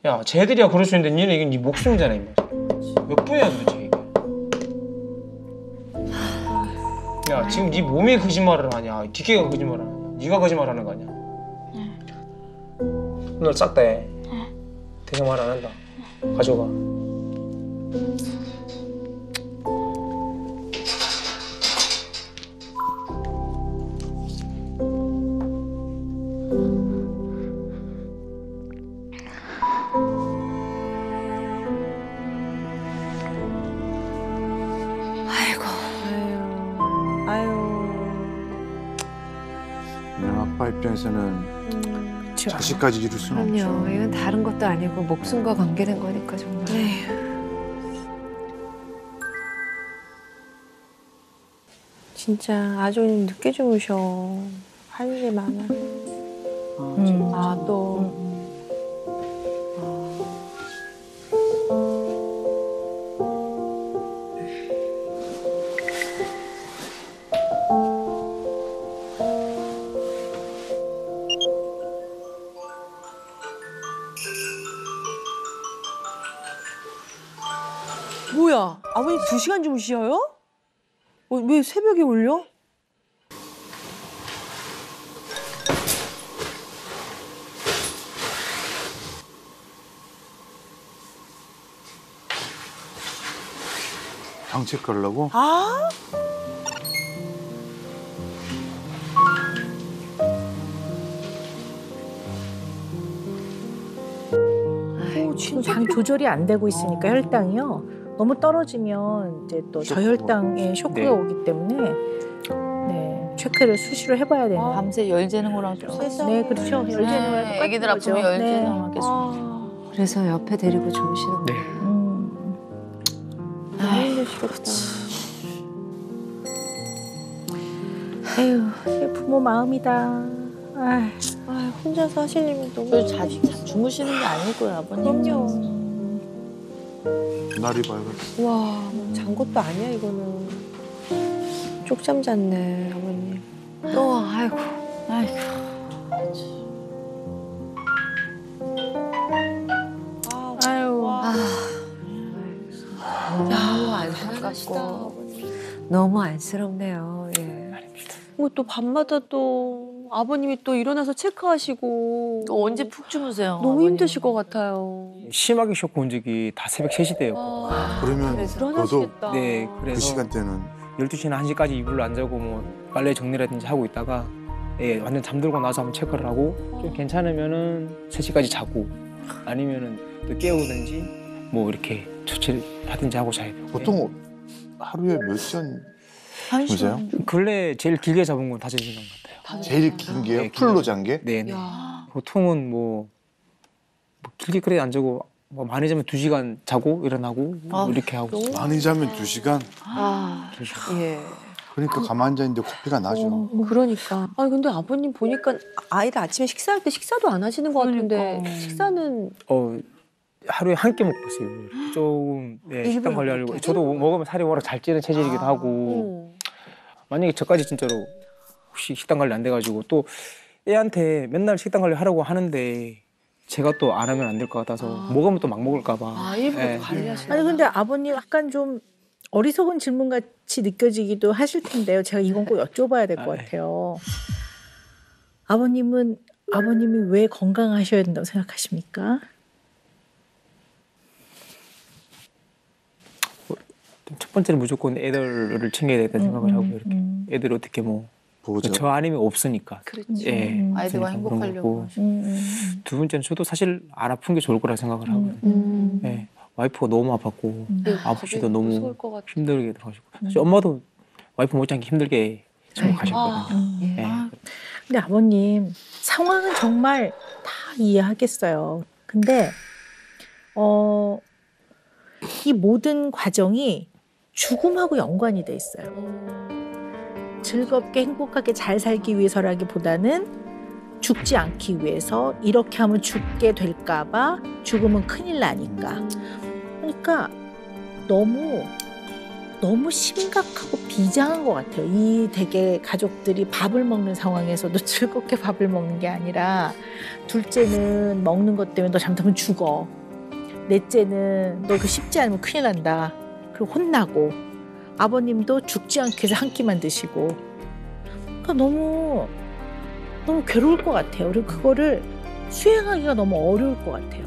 야, 쟤들이야 그럴 수 있는데 니는 이건 네 목숨이잖아 임마. 몇 분이야 도대체 이게. 야, 지금 네 몸이 거짓말을 하냐, 뒷개가 거짓말을 하냐, 네가 거짓말하는 거 아니야? 오늘 싹 다 해. 대장 말 안 한다. 가져가. 그냥 아빠 입장에서는 자식까지 잃을 수는 없죠. 그럼요. 이건 다른 것도 아니고 목숨과 관계된 거니까 정말. 진짜 아주님 늦게 주무셔. 할 일이 많아. 또. 뭐야? 아버님 2시간 주무셔요? 왜 새벽에 울려? 방 체크하려고? 아? 지금 장 조절이 안 되고 있으니까 혈당이요. 너무 떨어지면 이제 또 저혈당에 쇼크가 네. 오기 때문에 네, 체크를 수시로 해봐야 돼요. 밤새 열 재는 거랑 똑같아요. 네, 그렇죠. 열 재는 거랑 똑같은 애기들 거죠. 아프면 열 네. 재는 거겠습니다. 그래서 옆에 데리고 주무시는 네. 거예요. 너무 힘드시겠다. 에휴, 이게 부모 마음이다. 아휴. 혼자서 하시려면 너무 주무시는 게 아닐 거예요, 아버님. 그럼요. 날이 밝았어. 와, 잔 것도 아니야 이거는. 쪽잠 잤네 아버님. 또 아이고. 아유. 너무 안타깝고 너무 안쓰럽네요. 예. 또 밤마다 또 아버님이 또 일어나서 체크하시고 또 언제 푹 주무세요? 너무 아버님. 힘드실 것 같아요. 심하게 쇼크 온 적이 다 새벽 3시 때였고. 그러면 너도 불안하시겠다. 네, 그 그래서 시간대는 12시나 1시까지 이불로 안 자고 뭐 빨래 정리라든지 하고 있다가 예, 완전 잠들고 나서 한번 체크를 하고 좀 괜찮으면은 3시까지 자고 아니면은 또 깨우든지 뭐 이렇게 조치를 하든지 하고 자야 돼요. 보통 하루에 몇 시간 한 주무세요? 시간. 근래 제일 길게 잡은 건 5시간 같아요. 제일 긴 게요? 네, 풀로 긴 잔 게? 네네. 보통은 뭐 길게 그래 안 자고 뭐 많이 자면 2시간 자고 일어나고 뭐 이렇게 하고. 많이 자면 2시간? 예. 그러니까 가만히 앉아있는데 코피가 나죠. 그러니까. 아니 근데 아버님 보니까 아이들 아침에 식사할 때 식사도 안 하시는 것 같은데 그러니까. 식사는 하루에 한 끼 먹고 있어요. 조금 네, 식단 관리하려고. 저도 먹으면 살이 워낙 잘 찌는 체질이기도 하고. 만약에 저까지 진짜로 혹시 식단 관리 안 돼가지고 또 애한테 맨날 식단 관리 하라고 하는데 제가 또 안 하면 안 될 것 같아서 먹으면 또 막 먹을까 봐. 일부러 관리하시는. 아니 근데 아버님 약간 좀 어리석은 질문 같이 느껴지기도 하실 텐데요. 제가 이건 꼭 여쭤봐야 될 것 같아요. 아버님이 왜 건강하셔야 된다고 생각하십니까? 첫 번째는 무조건 애들을 챙겨야 되겠다는 생각을 하고 이렇게 애들 어떻게 뭐 보호자. 저 아니면 없으니까. 예. 아이들과 그런 행복하려고. 거고. 두 번째는 저도 사실 안 아픈 게 좋을 거라 생각을 하거든요. 예. 와이프가 너무 아팠고 아버지도 너무 무서울 것 같아. 힘들게 들어가시고 사실 엄마도 와이프 못지않게 힘들게 생각하셨거든요. 예. 근데 아버님 상황은 정말 다 이해하겠어요. 근데 이 모든 과정이 죽음하고 연관이 돼 있어요. 즐겁게 행복하게 잘 살기 위해서라기보다는 죽지 않기 위해서 이렇게 하면 죽게 될까 봐 죽으면 큰일 나니까. 그러니까 너무 너무 심각하고 비장한 것 같아요. 이 되게 가족들이 밥을 먹는 상황에서도 즐겁게 밥을 먹는 게 아니라 둘째는 먹는 것 때문에 너 잘못하면 죽어. 넷째는 너 그 씹지 않으면 큰일 난다. 그리고 혼나고 아버님도 죽지 않게 해서 한 끼만 드시고 그러니까 너무 괴로울 것 같아요. 그리고 그거를 수행하기가 너무 어려울 것 같아요.